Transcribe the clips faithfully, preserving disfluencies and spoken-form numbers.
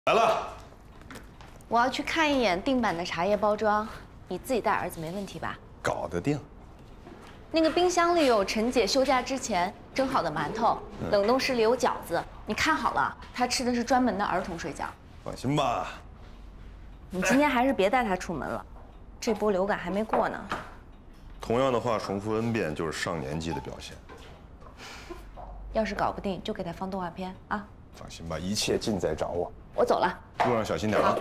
来了。 我要去看一眼定版的茶叶包装，你自己带儿子没问题吧？ 搞得定。 那个冰箱里有陈姐休假之前蒸好的馒头，冷冻室里有饺子，你看好了，他吃的是专门的儿童水饺。 放心吧。 你今天还是别带他出门了，这波流感还没过呢。 同样的话重复 N 遍就是上年纪的表现。 要是搞不定，就给他放动画片啊。 放心吧，一切尽在掌握。 我走了， 路上小心点啊。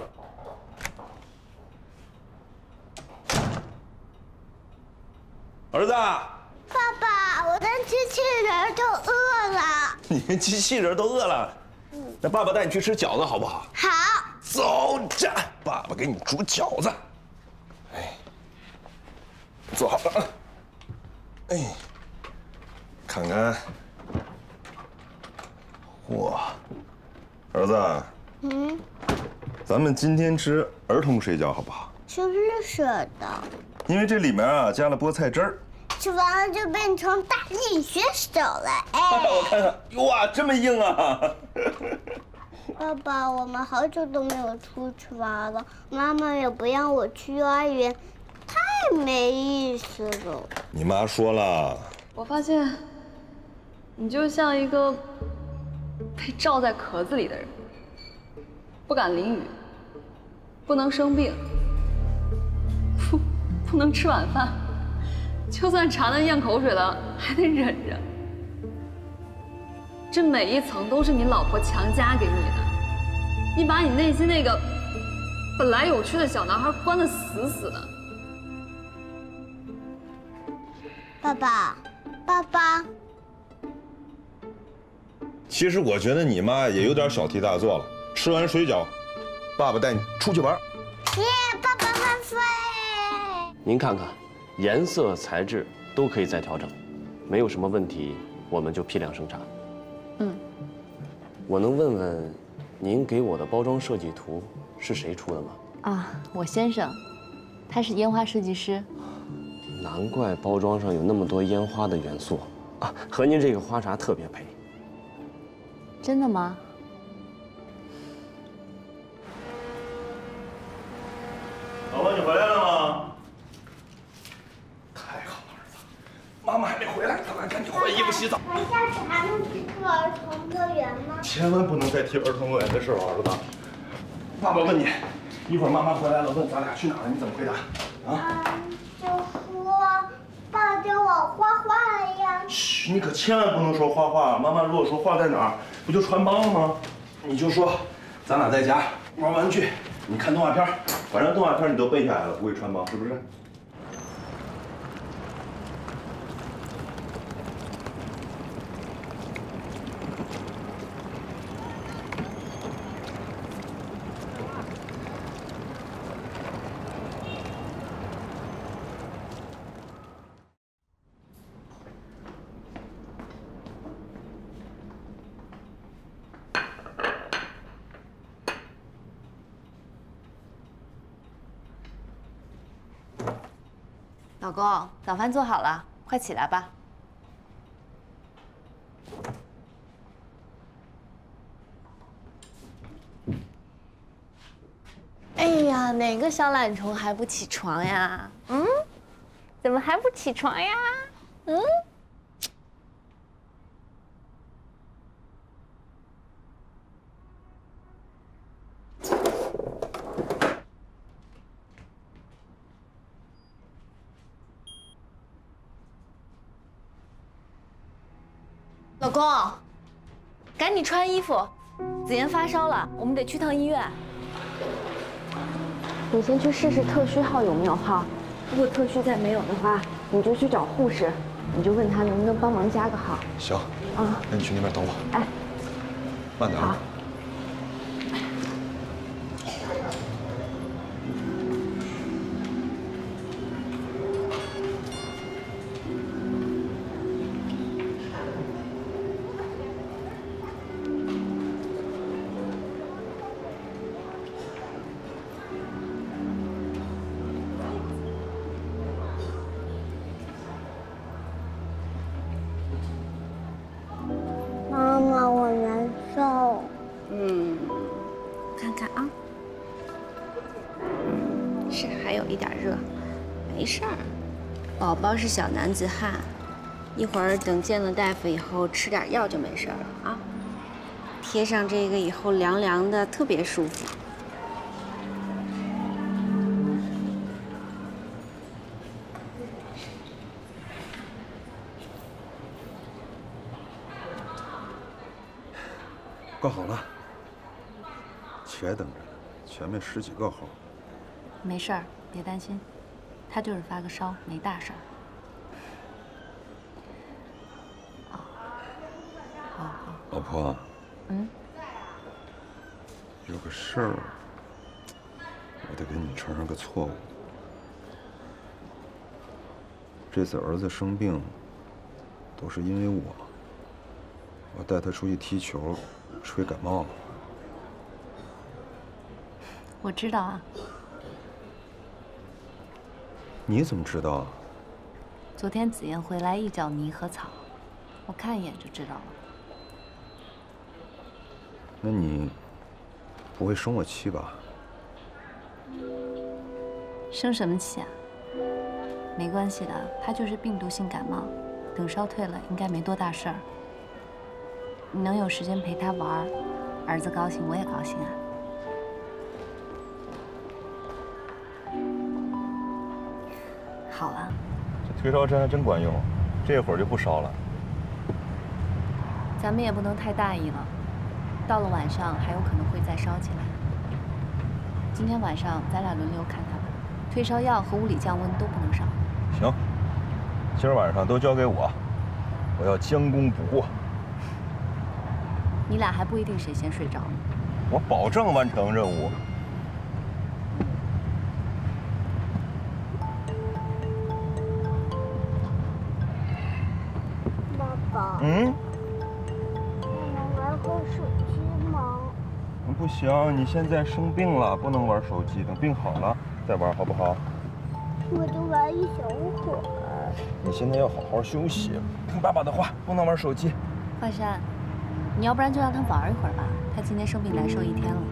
儿子。 爸爸，我的机器人都饿了。 你跟机器人都饿了？那爸爸带你去吃饺子好不好？ 好。 走着，爸爸给你煮饺子。哎，坐好了啊。哎，看看。哇，儿子。嗯。咱们今天吃儿童水饺好不好？ 是绿色的。 因为这里面啊加了菠菜汁儿。 吃完了就变成大力选手了。哎， 我看看，哇，这么硬啊！ 爸爸，我们好久都没有出去玩了，妈妈也不让我去幼儿园，太没意思了。 你妈说了， 我发现，你就像一个被罩在壳子里的人，不敢淋雨，不能生病，不不能吃晚饭，就算馋得咽口水了，还得忍着。这每一层都是你老婆强加给你的，你把你内心那个本来有趣的小男孩关得死死的。 爸爸，爸爸。 其实我觉得你妈也有点小题大做了。吃完水饺，爸爸带你出去玩。 耶，爸爸万岁！ 您看看，颜色、材质都可以再调整，没有什么问题，我们就批量生产。 嗯， 我能问问，您给我的包装设计图是谁出的吗？ 啊，我先生，他是烟花设计师。 难怪包装上有那么多烟花的元素啊，和您这个花茶特别配。 真的吗？ 老婆，你回来了吗？太好了，儿子，妈妈还没回来，咱俩赶紧换衣服洗澡。 那下次还能去儿童乐园吗？ 千万不能再提儿童乐园的事儿，儿子。爸爸问你，一会儿妈妈回来了，问咱俩去哪儿，你怎么回答？啊？ 嗯，就说爸爸叫我画画呀。 嘘，你可千万不能说画画。妈妈如果说画在哪儿，不就穿帮了吗？你就说，咱俩在家玩玩具，你看动画片，反正动画片你都背下来了，不会穿帮，是不是？ 老公，早饭做好了，快起来吧。哎呀，哪个小懒虫还不起床呀？嗯，怎么还不起床呀？嗯。老公，赶紧穿衣服，子妍发烧了，我们得去趟医院。你先去试试特需号有没有号，如果特需再没有的话，你就去找护士，你就问他能不能帮忙加个号。 行， 啊， 那你去那边等我。 哎， 慢点啊。 妈妈，我难受。 看啊。嗯，是还有一点热，没事儿。宝宝是小男子汉，一会儿等见了大夫以后吃点药就没事了啊。贴上这个以后凉凉的，特别舒服。 挂好了，且等着呢，前面十几个号。 没事儿，别担心，他就是发个烧，没大事儿。哦，好好。 老婆， 嗯， 有个事儿，我得给你承认个错误。这次儿子生病，都是因为我。我带他出去踢球。 吹感冒了， 我知道啊。 你怎么知道啊？ 昨天紫嫣回来一脚泥和草，我看一眼就知道了。 那你不会生我气吧？ 生什么气啊？没关系的，他就是病毒性感冒，等烧退了应该没多大事儿。 你能有时间陪他玩，儿子高兴，我也高兴啊。好了， 这退烧针还真管用，这会儿就不烧了。 咱们也不能太大意了，到了晚上还有可能会再烧起来。今天晚上咱俩轮流看他吧，退烧药和物理降温都不能少。 行，今儿晚上都交给我，我要将功补过。 你俩还不一定谁先睡着呢。 我保证完成任务。 爸爸， 嗯？ 我能玩会儿手机吗？ 不行，你现在生病了，不能玩手机，等病好了再玩，好不好？ 我就玩一小会儿。 你现在要好好休息，听爸爸的话，不能玩手机。 华山。 你要不然就让他玩一会儿吧，他今天生病难受一天了。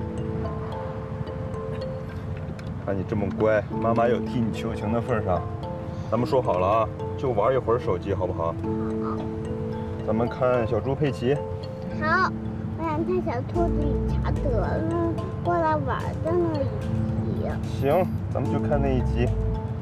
看你这么乖，妈妈有替你求情的份上，咱们说好了啊，就玩一会儿手机，好不好？ 好。 咱们看小猪佩奇。 好，我想看小兔子理查德了，过来玩的那一集。 行，咱们就看那一集。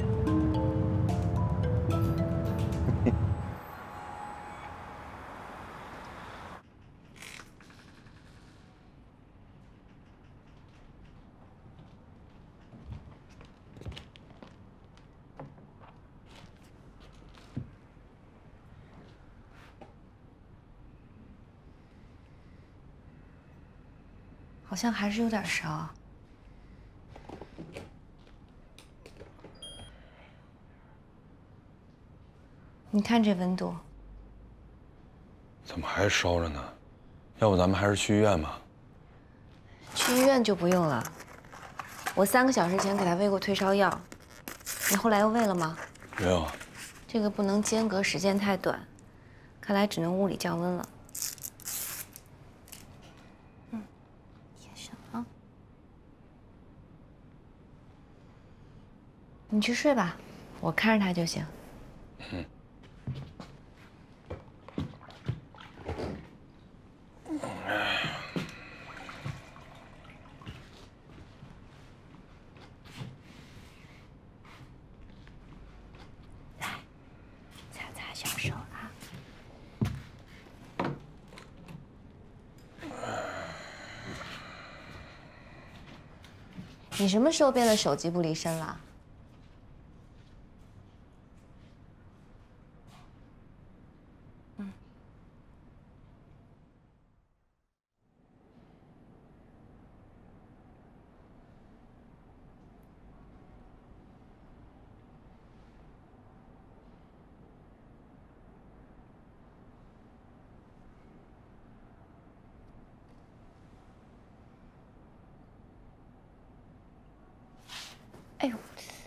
好像还是有点烧。你看这温度， 怎么还烧着呢？要不咱们还是去医院吧？ 去医院就不用了。我三个小时前给他喂过退烧药，你后来又喂了吗？ 没有。 这个不能间隔时间太短，看来只能物理降温了。 你去睡吧，我看着他就行。嗯。来，擦擦小手啊。你什么时候变得手机不离身了？ 哎呦，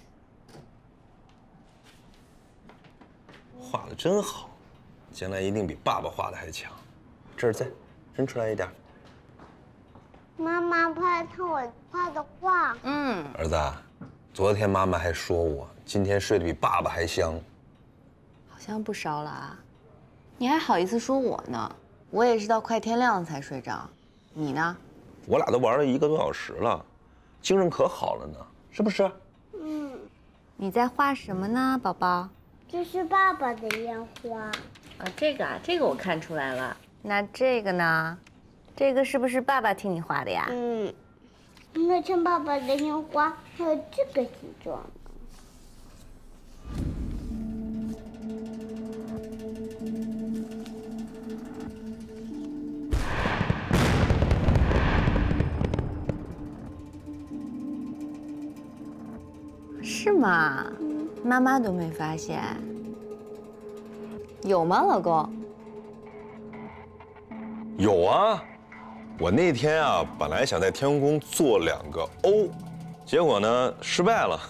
画的真好，将来一定比爸爸画的还强。这儿再伸出来一点。 妈妈快看我画的画。 嗯， 儿子，昨天妈妈还说我今天睡得比爸爸还香。 好像不烧了啊。你还好意思说我呢？我也是到快天亮才睡着。你呢？ 我俩都玩了一个多小时了，精神可好了呢，是不是？ 嗯， 你在画什么呢，宝宝？ 这是爸爸的烟花。 啊，这个啊，这个我看出来了。那这个呢？这个是不是爸爸替你画的呀？ 嗯，那像爸爸的烟花还有这个形状的。 是吗？妈妈都没发现。有吗，老公？ 有啊，我那天啊，本来想在天宫做两个 O， 结果呢失败了。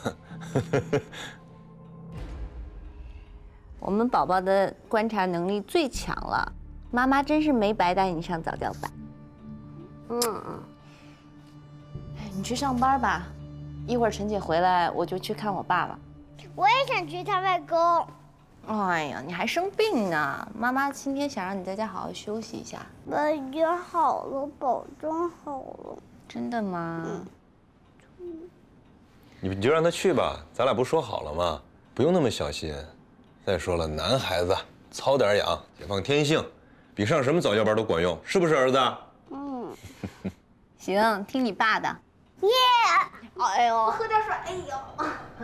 我们宝宝的观察能力最强了，妈妈真是没白带你上早教班。嗯嗯。哎，你去上班吧，一会儿陈姐回来我就去看我爸爸。 我也想去看外公。 哎呀，你还生病呢！妈妈今天想让你在家好好休息一下。 我已经好了，保证好了。 真的吗？ 嗯。 你就让他去吧，咱俩不说好了吗？不用那么小心。再说了，男孩子操点养，解放天性，比上什么早教班都管用，是不是儿子？ 嗯。 行，听你爸的。 耶！哎呦， 喝点水。哎呦。